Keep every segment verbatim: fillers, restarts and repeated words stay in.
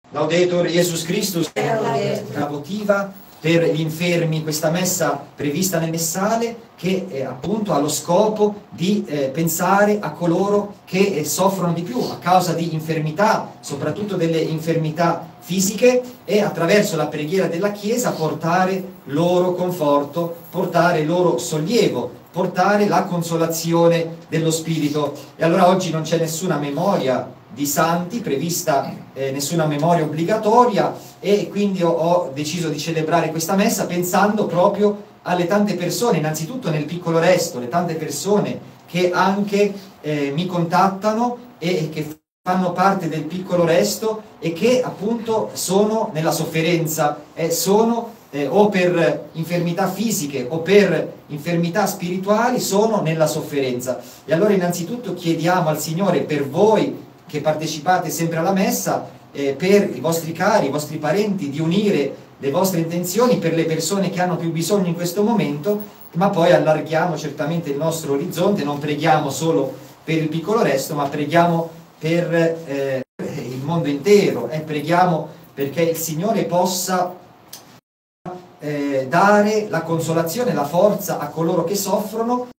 Laudetur Jesus Christus, una votiva per gli infermi, questa messa prevista nel messale che eh, appunto ha lo scopo di eh, pensare a coloro che eh, soffrono di più a causa di infermità, soprattutto delle infermità fisiche, e attraverso la preghiera della Chiesa portare loro conforto, portare loro sollievo, portare la consolazione dello Spirito. E allora oggi non c'è nessuna memoria di santi, prevista eh, nessuna memoria obbligatoria, e quindi ho, ho deciso di celebrare questa messa pensando proprio alle tante persone, innanzitutto nel piccolo resto, le tante persone che anche eh, mi contattano e che fanno parte del piccolo resto e che appunto sono nella sofferenza, eh, sono eh, o per infermità fisiche o per infermità spirituali, sono nella sofferenza. E allora innanzitutto chiediamo al Signore per voi che partecipate sempre alla messa, eh, per i vostri cari, i vostri parenti, di unire le vostre intenzioni per le persone che hanno più bisogno in questo momento, ma poi allarghiamo certamente il nostro orizzonte, non preghiamo solo per il piccolo resto, ma preghiamo per eh, il mondo intero, e eh, preghiamo perché il Signore possa eh, dare la consolazione, la forza a coloro che soffrono,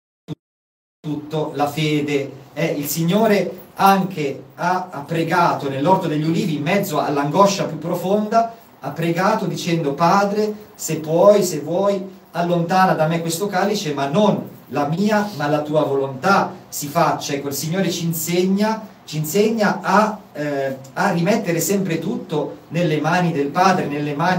tutto la fede. Eh, il Signore anche ha, ha pregato nell'Orto degli Ulivi, in mezzo all'angoscia più profonda, ha pregato dicendo: Padre, se puoi, se vuoi, allontana da me questo calice, ma non la mia, ma la tua volontà si faccia. Ecco, il Signore ci insegna, ci insegna a, eh, a rimettere sempre tutto nelle mani del Padre, nelle mani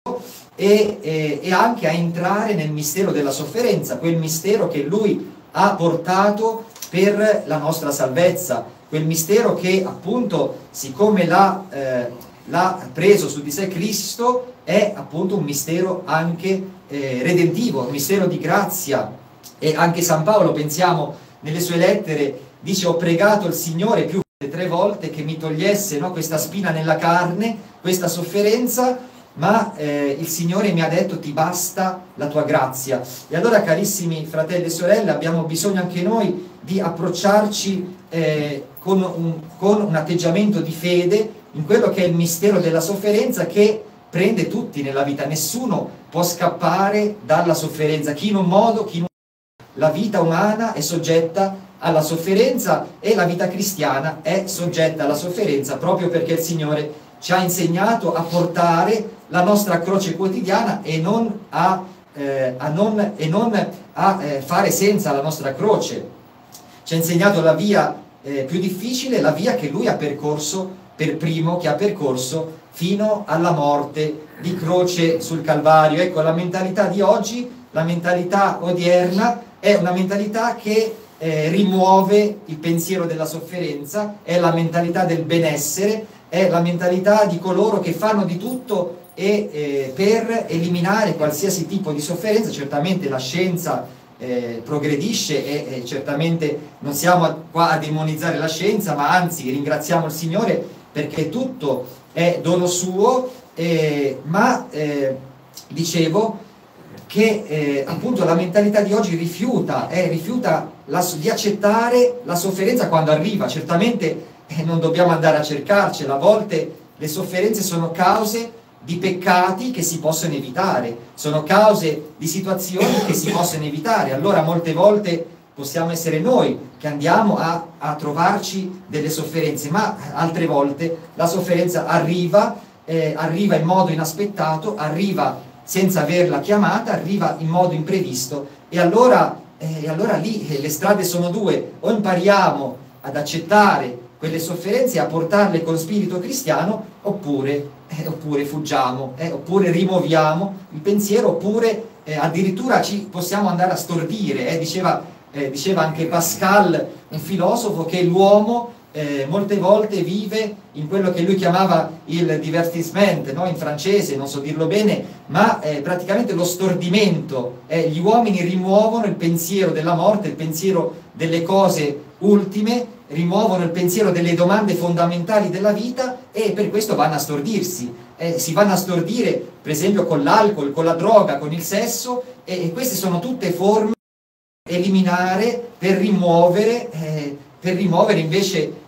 e, e, e anche a entrare nel mistero della sofferenza, quel mistero che Lui ha portato per la nostra salvezza, quel mistero che appunto, siccome l'ha eh, preso su di sé Cristo, è appunto un mistero anche eh, redentivo, un mistero di grazia. E anche San Paolo, pensiamo, nelle sue lettere dice: ho pregato il Signore più di tre volte che mi togliesse, no, questa spina nella carne, questa sofferenza, ma eh, il Signore mi ha detto: ti basta la tua grazia. E allora, carissimi fratelli e sorelle, abbiamo bisogno anche noi di approcciarci eh, con, un, con un atteggiamento di fede in quello che è il mistero della sofferenza, che prende tutti nella vita. Nessuno può scappare dalla sofferenza, chi in un modo, chi in un altro. La vita umana è soggetta alla sofferenza e la vita cristiana è soggetta alla sofferenza, proprio perché il Signore ci ha insegnato a portare la nostra croce quotidiana e non a, eh, a, non, e non a eh, fare senza la nostra croce. Ci ha insegnato la via eh, più difficile, la via che Lui ha percorso per primo, che ha percorso fino alla morte di croce sul Calvario. Ecco, la mentalità di oggi, la mentalità odierna, è una mentalità che eh, rimuove il pensiero della sofferenza, è la mentalità del benessere, è la mentalità di coloro che fanno di tutto e, eh, per eliminare qualsiasi tipo di sofferenza. Certamente la scienza eh, progredisce e, e certamente non siamo a, qua a demonizzare la scienza, ma anzi ringraziamo il Signore perché tutto è dono suo, eh, ma eh, dicevo che eh, appunto la mentalità di oggi rifiuta, eh, rifiuta la, di accettare la sofferenza quando arriva. Certamente eh, non dobbiamo andare a cercarcela, a volte le sofferenze sono cause di peccati che si possono evitare, sono cause di situazioni che si possono evitare. Allora molte volte possiamo essere noi che andiamo a, a trovarci delle sofferenze, ma altre volte la sofferenza arriva, eh, arriva in modo inaspettato, arriva senza averla chiamata, arriva in modo imprevisto, e allora, eh, e allora lì eh, le strade sono due: o impariamo ad accettare quelle sofferenze e a portarle con spirito cristiano, oppure, eh, oppure fuggiamo, eh, oppure rimuoviamo il pensiero, oppure eh, addirittura ci possiamo andare a stordire. Eh, diceva, eh, diceva anche Pascal, un filosofo, che l'uomo eh, molte volte vive in quello che lui chiamava il divertissement, no? In francese, non so dirlo bene, ma eh, praticamente lo stordimento. Eh, gli uomini rimuovono il pensiero della morte, il pensiero delle cose ultime, rimuovono il pensiero delle domande fondamentali della vita, e per questo vanno a stordirsi. Eh, si vanno a stordire per esempio con l'alcol, con la droga, con il sesso, e, e queste sono tutte forme per eliminare, per rimuovere, eh, per rimuovere invece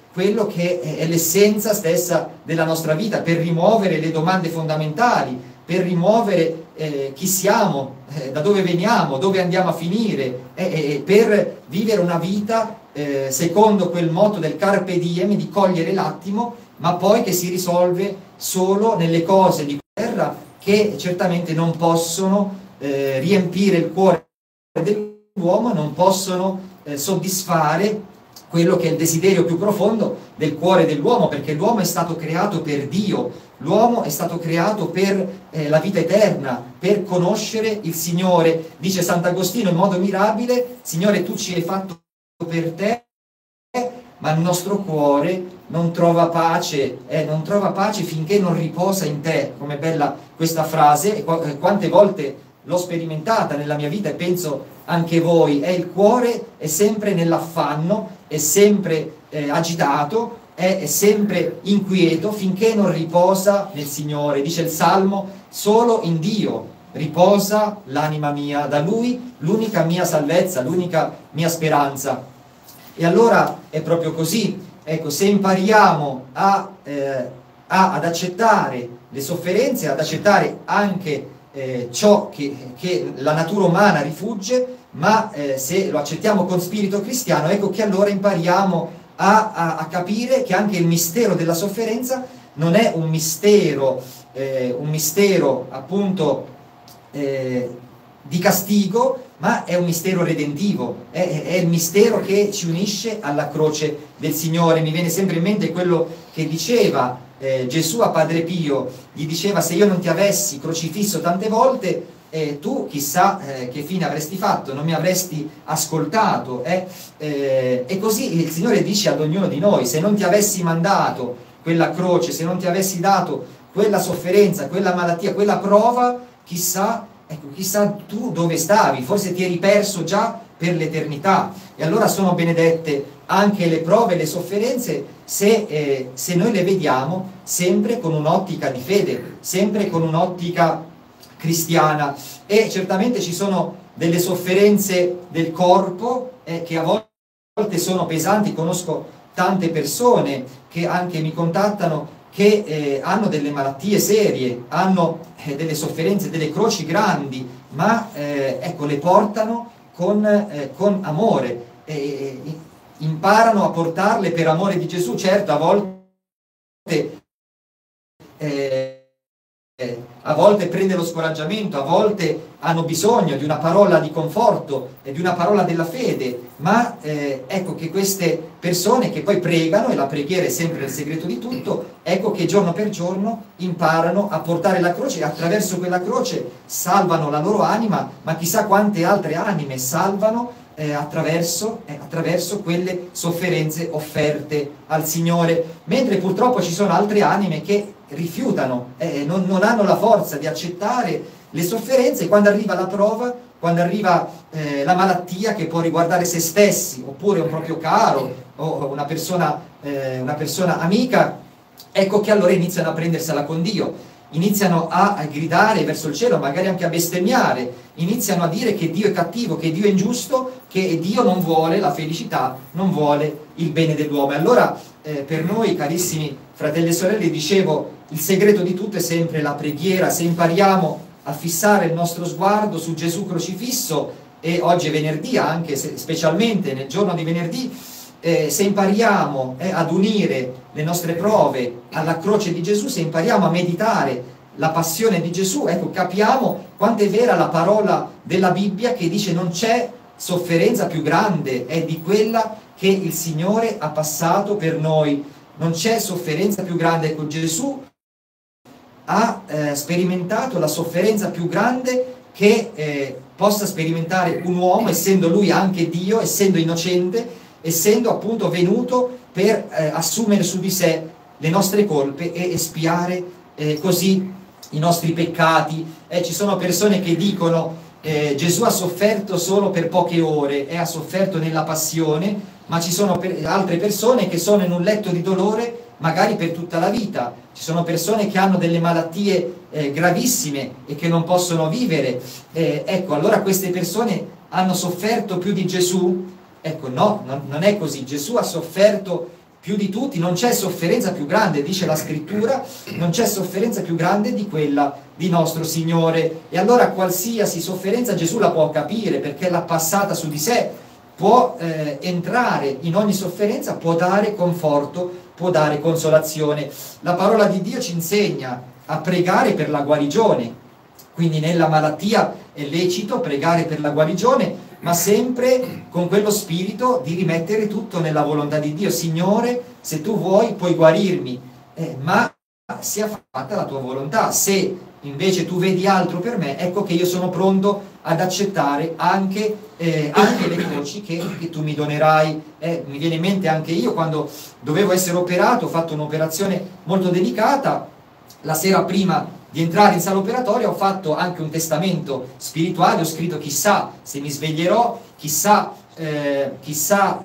quello che è l'essenza stessa della nostra vita, per rimuovere le domande fondamentali, per rimuovere eh, chi siamo, eh, da dove veniamo, dove andiamo a finire, eh, eh, per vivere una vita eh, secondo quel motto del carpe diem, di cogliere l'attimo, ma poi che si risolve solo nelle cose di terra, che certamente non possono eh, riempire il cuore dell'uomo, non possono eh, soddisfare quello che è il desiderio più profondo del cuore dell'uomo, perché l'uomo è stato creato per Dio, l'uomo è stato creato per eh, la vita eterna, per conoscere il Signore. Dice Sant'Agostino in modo mirabile: Signore, tu ci hai fatto per te, ma il nostro cuore non trova pace, eh, non trova pace finché non riposa in te. Com'è bella questa frase, e qu quante volte l'ho sperimentata nella mia vita, e penso anche voi. È il cuore è sempre nell'affanno, è sempre eh, agitato, è, è sempre inquieto finché non riposa nel Signore. Dice il Salmo: solo in Dio riposa l'anima mia, da Lui l'unica mia salvezza, l'unica mia speranza. E allora è proprio così. Ecco, se impariamo a, eh, a, ad accettare le sofferenze, ad accettare anche eh, ciò che, che la natura umana rifugge, ma eh, se lo accettiamo con spirito cristiano, ecco che allora impariamo a, a, a capire che anche il mistero della sofferenza non è un mistero, eh, un mistero appunto eh, di castigo, ma è un mistero redentivo, è, è il mistero che ci unisce alla croce del Signore. Mi viene sempre in mente quello che diceva eh, Gesù a Padre Pio, gli diceva: se io non ti avessi crocifisso tante volte, eh, tu chissà eh, che fine avresti fatto, non mi avresti ascoltato. Eh? Eh, e così il Signore dice ad ognuno di noi: se non ti avessi mandato quella croce, se non ti avessi dato quella sofferenza, quella malattia, quella prova, chissà Ecco, chissà tu dove stavi, forse ti eri perso già per l'eternità. E allora sono benedette anche le prove e le sofferenze se, eh, se noi le vediamo sempre con un'ottica di fede, sempre con un'ottica cristiana. E certamente ci sono delle sofferenze del corpo eh, che a volte sono pesanti. Conosco tante persone che anche mi contattano che eh, hanno delle malattie serie, hanno eh, delle sofferenze, delle croci grandi, ma eh, ecco, le portano con, eh, con amore, eh, imparano a portarle per amore di Gesù. Certo, a volte eh, a volte prende lo scoraggiamento, a volte hanno bisogno di una parola di conforto e di una parola della fede, ma eh, ecco che queste persone che poi pregano, e la preghiera è sempre il segreto di tutto, ecco che giorno per giorno imparano a portare la croce, e attraverso quella croce salvano la loro anima, ma chissà quante altre anime salvano eh, attraverso, eh, attraverso quelle sofferenze offerte al Signore, mentre purtroppo ci sono altre anime che rifiutano, eh, non, non hanno la forza di accettare le sofferenze. Quando arriva la prova, quando arriva eh, la malattia che può riguardare se stessi oppure un proprio caro o una persona, eh, una persona amica, ecco che allora iniziano a prendersela con Dio, iniziano a, a gridare verso il cielo, magari anche a bestemmiare, iniziano a dire che Dio è cattivo, che Dio è ingiusto, che Dio non vuole la felicità, non vuole il bene dell'uomo. E allora eh, per noi, carissimi fratelli e sorelle, dicevo, il segreto di tutto è sempre la preghiera. Se impariamo a fissare il nostro sguardo su Gesù crocifisso, e oggi è venerdì, anche se, specialmente nel giorno di venerdì, eh, se impariamo eh, ad unire le nostre prove alla croce di Gesù, se impariamo a meditare la passione di Gesù, ecco, capiamo quanto è vera la parola della Bibbia che dice: non c'è sofferenza più grande è di quella che il Signore ha passato per noi. Non c'è sofferenza più grande. Ecco, Gesù ha eh, sperimentato la sofferenza più grande che eh, possa sperimentare un uomo, essendo lui anche Dio, essendo innocente, essendo appunto venuto per eh, assumere su di sé le nostre colpe e espiare eh, così i nostri peccati. Eh, ci sono persone che dicono eh, Gesù ha sofferto solo per poche ore e ha sofferto nella passione, ma ci sono per altre persone che sono in un letto di dolore magari per tutta la vita. Ci sono persone che hanno delle malattie eh, gravissime e che non possono vivere. Eh, ecco, allora queste persone hanno sofferto più di Gesù? Ecco, no, non, non è così. Gesù ha sofferto più di tutti, non c'è sofferenza più grande, dice la scrittura, non c'è sofferenza più grande di quella di nostro Signore. E allora qualsiasi sofferenza Gesù la può capire, perché l'ha passata su di sé, può eh, entrare in ogni sofferenza, può dare conforto, può dare consolazione. La parola di Dio ci insegna a pregare per la guarigione, quindi nella malattia è lecito pregare per la guarigione, ma sempre con quello spirito di rimettere tutto nella volontà di Dio. Signore, se tu vuoi puoi guarirmi, eh, ma sia fatta la tua volontà. Se invece tu vedi altro per me, ecco che io sono pronto ad accettare anche, eh, anche le croci che, che tu mi donerai. Eh, mi viene in mente anche io, quando dovevo essere operato, ho fatto un'operazione molto delicata, la sera prima di entrare in sala operatoria ho fatto anche un testamento spirituale, ho scritto chissà se mi sveglierò, chissà, eh, chissà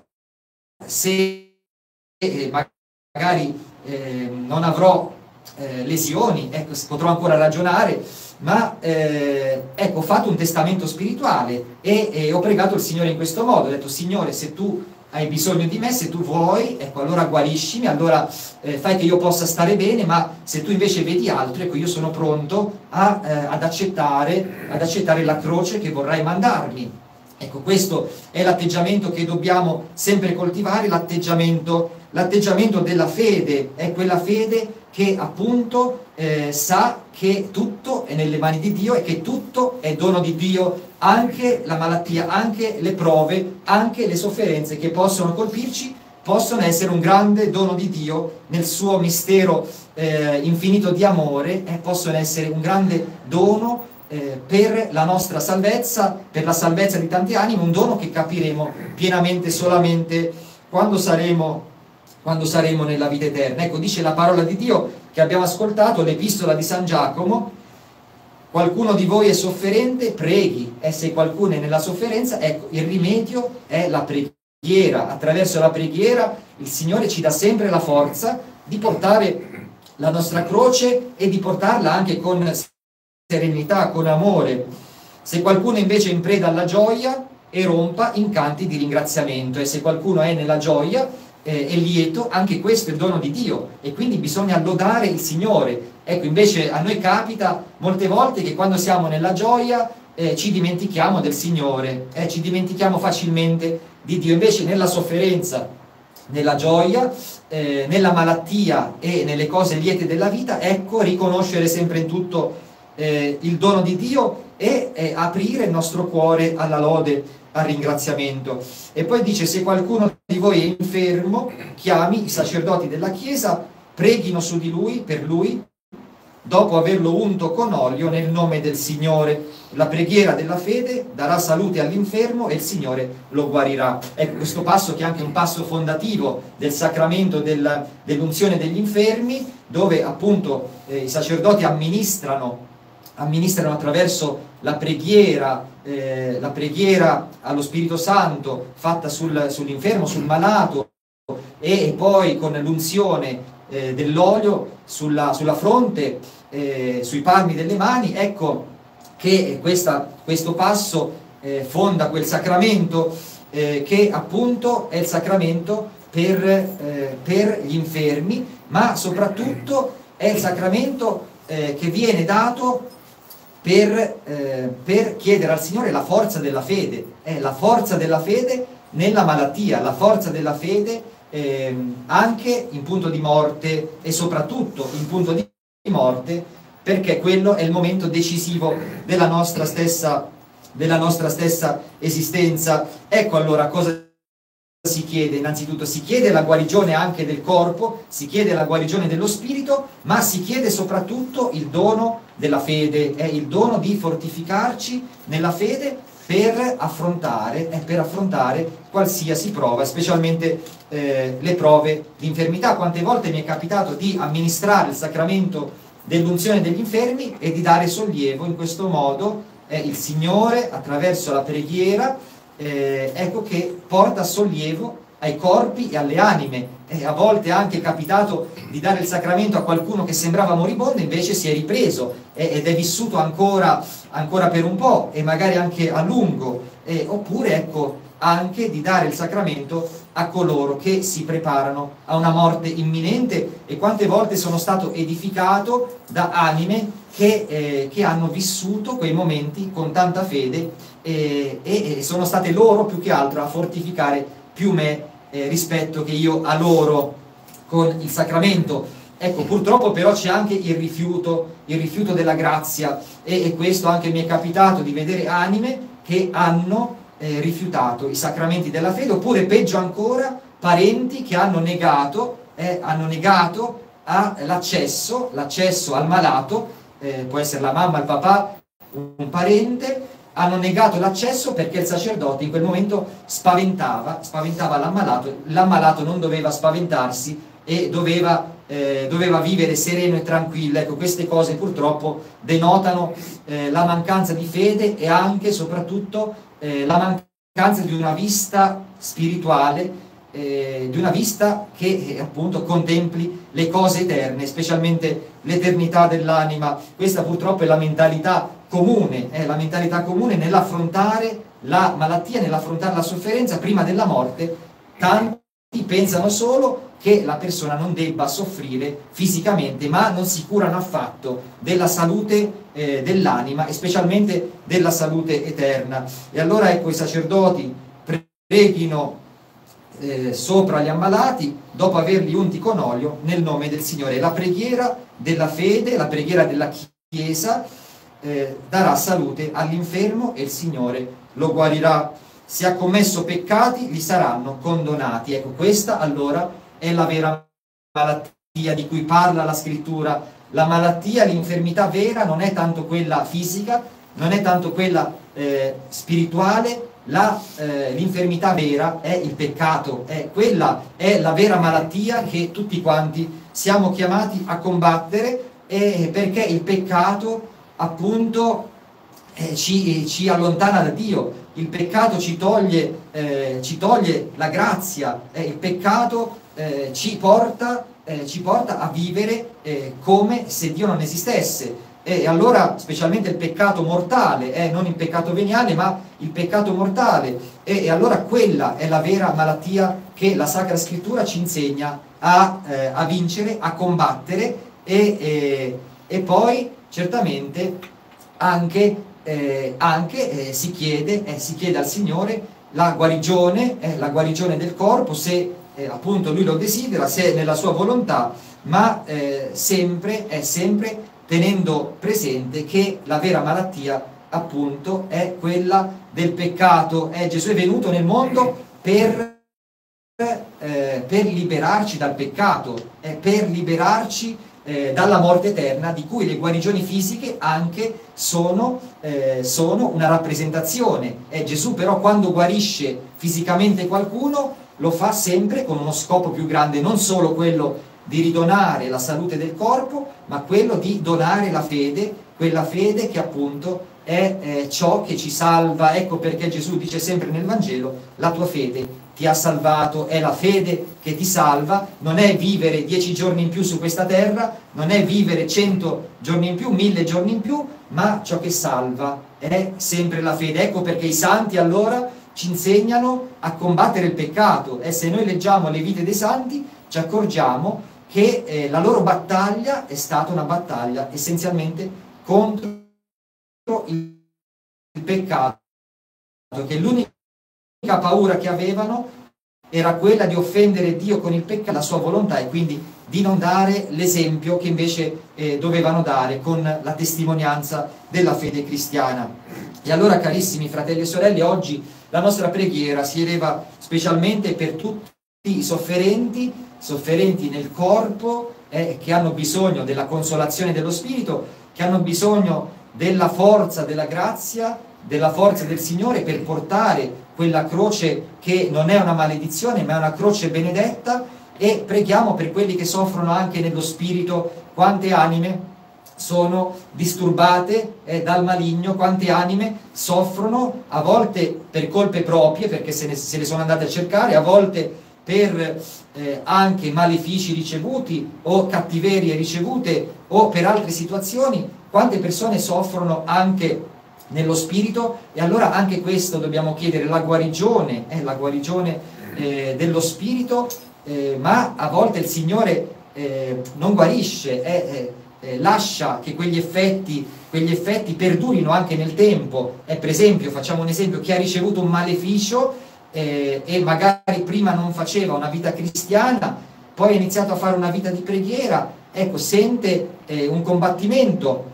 se eh, magari eh, non avrò eh, lesioni, ecco, potrò ancora ragionare, ma eh, ecco, ho fatto un testamento spirituale e, e ho pregato il Signore in questo modo, ho detto: Signore, se tu hai bisogno di me, se tu vuoi, ecco, allora guariscimi, allora eh, fai che io possa stare bene, ma se tu invece vedi altro, ecco, io sono pronto a, eh, ad, accettare, ad accettare la croce che vorrai mandarmi. Ecco, questo è l'atteggiamento che dobbiamo sempre coltivare, l'atteggiamento l'atteggiamento della fede, è quella fede che appunto eh, sa che tutto è nelle mani di Dio e che tutto è dono di Dio, anche la malattia, anche le prove, anche le sofferenze che possono colpirci, possono essere un grande dono di Dio nel suo mistero eh, infinito di amore, e possono essere un grande dono eh, per la nostra salvezza, per la salvezza di tanti animi, un dono che capiremo pienamente solamente quando saremo quando saremo nella vita eterna. Ecco, dice la parola di Dio che abbiamo ascoltato, l'epistola di San Giacomo: qualcuno di voi è sofferente, preghi, e se qualcuno è nella sofferenza, ecco, il rimedio è la preghiera. Attraverso la preghiera il Signore ci dà sempre la forza di portare la nostra croce e di portarla anche con serenità, con amore. Se qualcuno invece è in preda alla gioia, erompa in canti di ringraziamento, e se qualcuno è nella gioia, Eh, è lieto, anche questo è il dono di Dio, e quindi bisogna lodare il Signore. Ecco, invece a noi capita molte volte che quando siamo nella gioia eh, ci dimentichiamo del Signore, eh, ci dimentichiamo facilmente di Dio. Invece nella sofferenza, nella gioia, eh, nella malattia e nelle cose liete della vita, ecco, riconoscere sempre in tutto eh, il dono di Dio e eh, aprire il nostro cuore alla lode, al ringraziamento. E poi dice: se qualcuno di voi è infermo, chiami i sacerdoti della Chiesa, preghino su di lui, per lui, dopo averlo unto con olio nel nome del Signore. La preghiera della fede darà salute all'infermo e il Signore lo guarirà. Ecco, questo passo che è anche un passo fondativo del sacramento del, dell'unzione degli infermi, dove appunto eh, i sacerdoti amministrano amministrano attraverso la preghiera, eh, la preghiera allo Spirito Santo fatta sul, sull'infermo, sul malato, e poi con l'unzione eh, dell'olio sulla, sulla fronte, eh, sui palmi delle mani. Ecco che questa, questo passo eh, fonda quel sacramento eh, che appunto è il sacramento per, eh, per gli infermi, ma soprattutto è il sacramento eh, che viene dato Per, eh, per chiedere al Signore la forza della fede, eh, la forza della fede nella malattia, la forza della fede eh, anche in punto di morte, e soprattutto in punto di morte, perché quello è il momento decisivo della nostra stessa, della nostra stessa esistenza. Ecco allora cosa si chiede. Innanzitutto si chiede la guarigione anche del corpo, si chiede la guarigione dello spirito, ma si chiede soprattutto il dono della fede, è il dono di fortificarci nella fede per affrontare, eh, per affrontare qualsiasi prova, specialmente eh, le prove di infermità. Quante volte mi è capitato di amministrare il sacramento dell'unzione degli infermi e di dare sollievo in questo modo, eh, il Signore attraverso la preghiera Eh, ecco che porta sollievo ai corpi e alle anime. E a volte è anche capitato di dare il sacramento a qualcuno che sembrava moribondo, invece si è ripreso eh, ed è vissuto ancora, ancora per un po', e magari anche a lungo. Eh, oppure ecco anche di dare il sacramento a coloro che si preparano a una morte imminente, e quante volte sono stato edificato da anime che, eh, che hanno vissuto quei momenti con tanta fede, eh, e, e sono state loro più che altro a fortificare più me eh, rispetto che io a loro con il sacramento. Ecco, purtroppo però c'è anche il rifiuto, il rifiuto della grazia, e, e questo anche mi è capitato di vedere anime che hanno eh, rifiutato i sacramenti della fede, oppure peggio ancora parenti che hanno negato, eh, hanno negato l'accesso l'accesso al malato, eh, può essere la mamma, il papà, un parente, hanno negato l'accesso perché il sacerdote in quel momento spaventava, spaventava l'ammalato, l'ammalato non doveva spaventarsi e doveva, eh, doveva vivere sereno e tranquillo. Ecco, queste cose purtroppo denotano eh, la mancanza di fede e anche e soprattutto eh, la mancanza di una vista spirituale, eh, di una vista che eh, appunto contempli le cose eterne, specialmente l'eternità dell'anima. Questa purtroppo è la mentalità comune, è la mentalità comune nell'affrontare la malattia, nell'affrontare la sofferenza prima della morte. Tanti pensano solo che la persona non debba soffrire fisicamente, ma non si curano affatto della salute eh, dell'anima e specialmente della salute eterna. E allora ecco, i sacerdoti preghino eh, sopra gli ammalati dopo averli unti con olio nel nome del Signore. La preghiera della fede, la preghiera della Chiesa eh, darà salute all'infermo e il Signore lo guarirà. Se ha commesso peccati, gli saranno condonati. Ecco, questa allora è la vera malattia di cui parla la Scrittura. La malattia, l'infermità vera non è tanto quella fisica, non è tanto quella eh, spirituale, l'infermità eh, vera è il peccato, è, quella è la vera malattia che tutti quanti siamo chiamati a combattere, eh, perché il peccato appunto eh, ci, ci allontana da Dio. Il peccato ci toglie, eh, ci toglie la grazia, eh, il peccato eh, ci, porta, eh, ci porta a vivere eh, come se Dio non esistesse. E allora, specialmente il peccato mortale, eh, non il peccato veniale, ma il peccato mortale, e, e allora quella è la vera malattia che la Sacra Scrittura ci insegna a, eh, a vincere, a combattere, e, e, e poi certamente anche... Eh, anche eh, si, chiede, eh, si chiede al Signore la guarigione, eh, la guarigione del corpo, se eh, appunto Lui lo desidera, se è nella sua volontà, ma eh, sempre, è sempre tenendo presente che la vera malattia appunto è quella del peccato. Eh, Gesù è venuto nel mondo per, eh, per liberarci dal peccato, eh, per liberarci Eh, dalla morte eterna, di cui le guarigioni fisiche anche sono, eh, sono una rappresentazione. Eh, Gesù però quando guarisce fisicamente qualcuno lo fa sempre con uno scopo più grande, non solo quello di ridonare la salute del corpo, ma quello di donare la fede, quella fede che appunto è eh, ciò che ci salva. Ecco perché Gesù dice sempre nel Vangelo: la tua fede ti ha salvato. È la fede che ti salva, non è vivere dieci giorni in più su questa terra, non è vivere cento giorni in più, mille giorni in più, ma ciò che salva è sempre la fede. Ecco perché i santi allora ci insegnano a combattere il peccato, e se noi leggiamo le vite dei santi ci accorgiamo che eh, la loro battaglia è stata una battaglia essenzialmente contro il, il peccato, che l'unica paura che avevano era quella di offendere Dio con il peccato, la sua volontà, e quindi di non dare l'esempio che invece eh, dovevano dare con la testimonianza della fede cristiana. E allora, carissimi fratelli e sorelle, oggi la nostra preghiera si eleva specialmente per tutti i sofferenti, sofferenti nel corpo, eh, che hanno bisogno della consolazione dello Spirito, che hanno bisogno della forza, della grazia, della forza del Signore per portare quella croce che non è una maledizione ma è una croce benedetta. E preghiamo per quelli che soffrono anche nello spirito. Quante anime sono disturbate eh, dal maligno, quante anime soffrono, a volte per colpe proprie perché se, ne, se le sono andate a cercare, a volte per eh, anche malefici ricevuti o cattiverie ricevute o per altre situazioni. Quante persone soffrono anche nello spirito, e allora anche questo dobbiamo chiedere, la guarigione, eh, la guarigione eh, dello spirito, eh, ma a volte il Signore eh, non guarisce, eh, eh, lascia che quegli effetti, quegli effetti perdurino anche nel tempo. Eh, per esempio, facciamo un esempio, chi ha ricevuto un maleficio eh, e magari prima non faceva una vita cristiana, poi ha iniziato a fare una vita di preghiera, ecco, sente eh, un combattimento,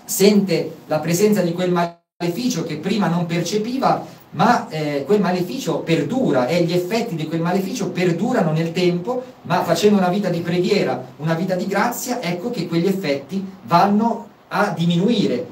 sente la presenza di quel maleficio che prima non percepiva, ma eh, quel maleficio perdura e gli effetti di quel maleficio perdurano nel tempo, ma facendo una vita di preghiera, una vita di grazia, ecco che quegli effetti vanno a diminuire,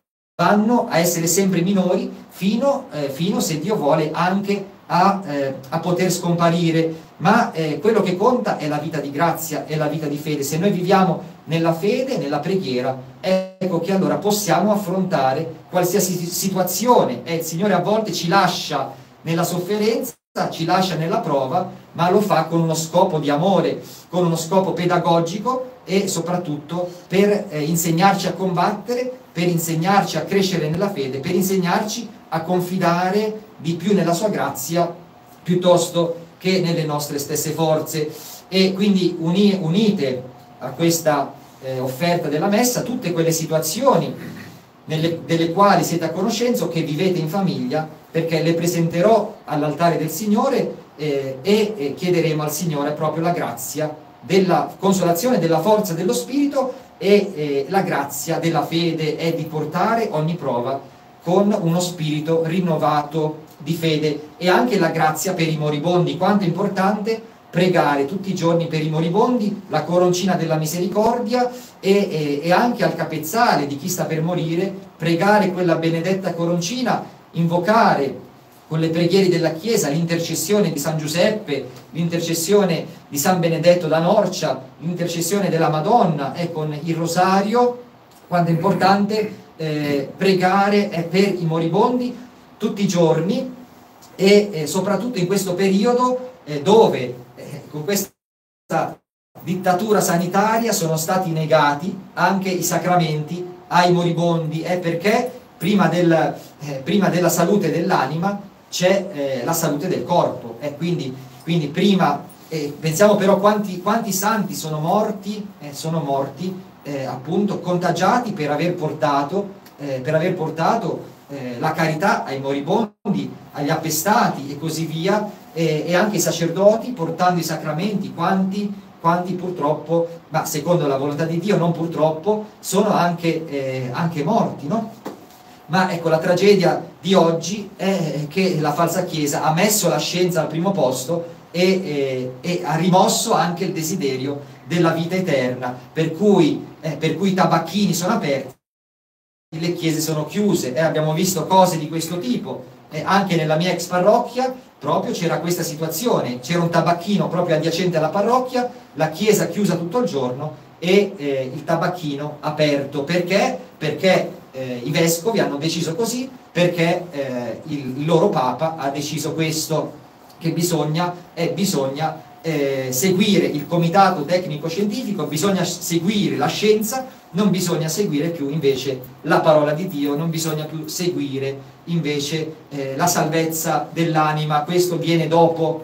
vanno a essere sempre minori fino, eh, fino se Dio vuole, anche a, eh, a poter scomparire. Ma eh, quello che conta è la vita di grazia, è la vita di fede. Se noi viviamo nella fede, nella preghiera, ecco che allora possiamo affrontare qualsiasi situazione. E il Signore a volte ci lascia nella sofferenza, ci lascia nella prova, ma lo fa con uno scopo di amore, con uno scopo pedagogico e soprattutto per eh, insegnarci a combattere, per insegnarci a crescere nella fede, per insegnarci a confidare di più nella sua grazia piuttosto che nelle nostre stesse forze. E quindi uni, unite a questa eh, offerta della messa tutte quelle situazioni nelle, delle quali siete a conoscenza o che vivete in famiglia, perché le presenterò all'altare del Signore eh, e, e chiederemo al Signore proprio la grazia della consolazione, della forza dello Spirito e eh, la grazia della fede e di portare ogni prova con uno spirito rinnovato di fede, e anche la grazia per i moribondi. Quanto è importante pregare tutti i giorni per i moribondi, la coroncina della misericordia, e, e, e anche al capezzale di chi sta per morire pregare quella benedetta coroncina, invocare con le preghiere della Chiesa l'intercessione di San Giuseppe, l'intercessione di San Benedetto da Norcia, l'intercessione della Madonna, e con il rosario. Quanto è importante eh, pregare eh, per i moribondi tutti i giorni, e eh, soprattutto in questo periodo eh, dove eh, con questa dittatura sanitaria sono stati negati anche i sacramenti ai moribondi, eh, perché prima, del, eh, prima della salute dell'anima c'è eh, la salute del corpo, eh, quindi, quindi prima eh, pensiamo però quanti, quanti santi sono morti, eh, sono morti eh, appunto contagiati per aver portato, eh, per aver portato eh, la carità ai moribondi, agli appestati e così via, eh, e anche i sacerdoti portando i sacramenti. Quanti, quanti purtroppo, ma secondo la volontà di Dio non purtroppo, sono anche, eh, anche morti, no? Ma ecco, la tragedia di oggi è che la falsa Chiesa ha messo la scienza al primo posto e, e, e ha rimosso anche il desiderio della vita eterna, per cui, eh, per cui i tabacchini sono aperti, le chiese sono chiuse, e eh, abbiamo visto cose di questo tipo. Eh, anche nella mia ex parrocchia proprio c'era questa situazione, c'era un tabacchino proprio adiacente alla parrocchia, la chiesa chiusa tutto il giorno e eh, il tabacchino aperto. Perché? Perché eh, i vescovi hanno deciso così, perché eh, il, il loro Papa ha deciso questo, che bisogna, eh, bisogna eh, seguire il comitato tecnico scientifico, bisogna seguire la scienza, non bisogna seguire più invece la parola di Dio, non bisogna più seguire invece eh, la salvezza dell'anima. Questo viene dopo.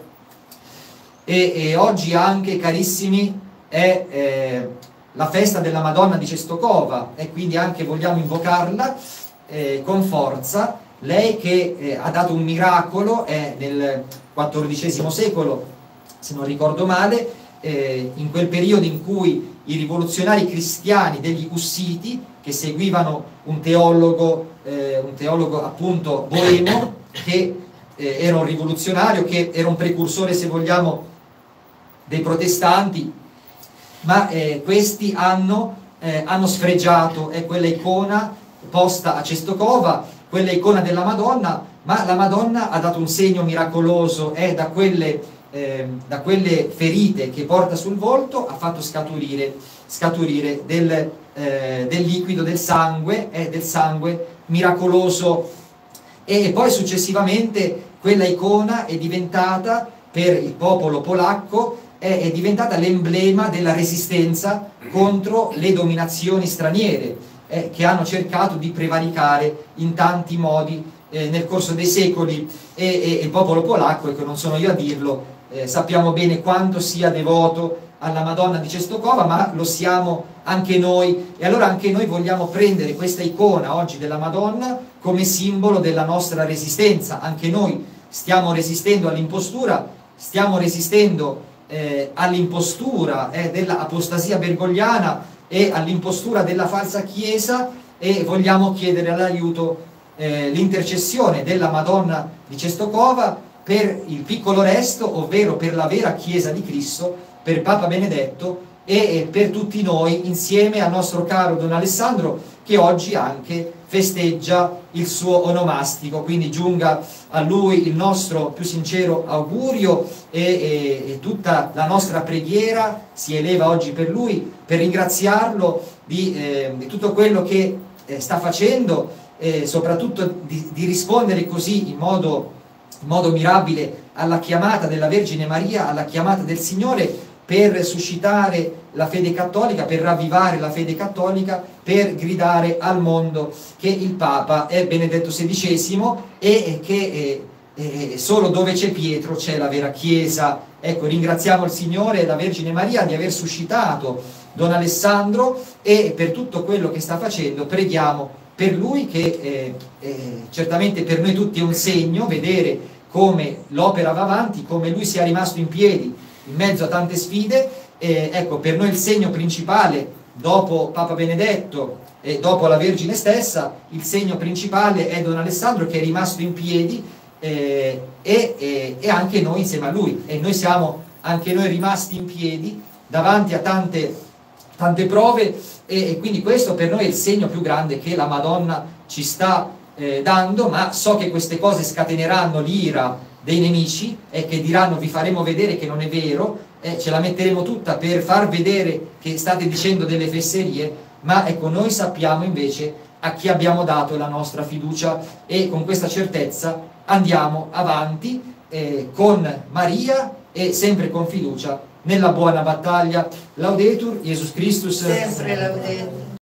E, e oggi anche, carissimi, è eh, la festa della Madonna di Cestokova, e quindi anche vogliamo invocarla eh, con forza, lei che eh, ha dato un miracolo eh, nel quattordicesimo secolo, se non ricordo male, eh, in quel periodo in cui i rivoluzionari cristiani degli Ussiti, che seguivano un teologo, eh, un teologo appunto boemo, che eh, era un rivoluzionario, che era un precursore, se vogliamo, dei protestanti, ma eh, questi hanno, eh, hanno sfregiato eh, quella icona posta a Cestokova, quella icona della Madonna, ma la Madonna ha dato un segno miracoloso, e eh, da quelle Eh, da quelle ferite che porta sul volto ha fatto scaturire, scaturire del, eh, del liquido, del sangue, eh, del sangue miracoloso, e, e poi successivamente quella icona è diventata, per il popolo polacco, è, è diventata l'emblema della resistenza contro le dominazioni straniere eh, che hanno cercato di prevaricare in tanti modi eh, nel corso dei secoli, e, e il popolo polacco, e che non sono io a dirlo, eh, sappiamo bene quanto sia devoto alla Madonna di Cestokova, ma lo siamo anche noi, e allora anche noi vogliamo prendere questa icona oggi della Madonna come simbolo della nostra resistenza. Anche noi stiamo resistendo all'impostura, stiamo resistendo eh, all'impostura eh, dell'apostasia bergogliana e all'impostura della falsa Chiesa, e vogliamo chiedere l'aiuto, eh, l'intercessione della Madonna di Cestokova per il piccolo resto, ovvero per la vera Chiesa di Cristo, per Papa Benedetto e per tutti noi, insieme al nostro caro Don Alessandro, che oggi anche festeggia il suo onomastico. Quindi giunga a lui il nostro più sincero augurio e, e, e tutta la nostra preghiera si eleva oggi per lui, per ringraziarlo di, eh, di tutto quello che eh, sta facendo, eh, soprattutto di, di rispondere così in modo, in modo mirabile alla chiamata della Vergine Maria, alla chiamata del Signore, per suscitare la fede cattolica, per ravvivare la fede cattolica, per gridare al mondo che il Papa è Benedetto sedicesimo e che eh, eh, solo dove c'è Pietro c'è la vera Chiesa. Ecco, ringraziamo il Signore e la Vergine Maria di aver suscitato Don Alessandro, e per tutto quello che sta facendo preghiamo per lui, che eh, eh, certamente per noi tutti è un segno vedere come l'opera va avanti, come lui sia rimasto in piedi in mezzo a tante sfide. Eh, ecco, per noi il segno principale, dopo Papa Benedetto e dopo la Vergine stessa, il segno principale è Don Alessandro, che è rimasto in piedi, eh, e, e, e anche noi insieme a lui, e noi siamo anche noi rimasti in piedi davanti a tante, tante prove, e, e quindi questo per noi è il segno più grande che la Madonna ci sta eh, dando. Ma so che queste cose scateneranno l'ira dei nemici e che diranno: vi faremo vedere che non è vero, eh, ce la metteremo tutta per far vedere che state dicendo delle fesserie. Ma ecco, noi sappiamo invece a chi abbiamo dato la nostra fiducia, e con questa certezza andiamo avanti eh, con Maria e sempre con fiducia nella buona battaglia. Laudetur Jesus Christus. Sempre laudetur.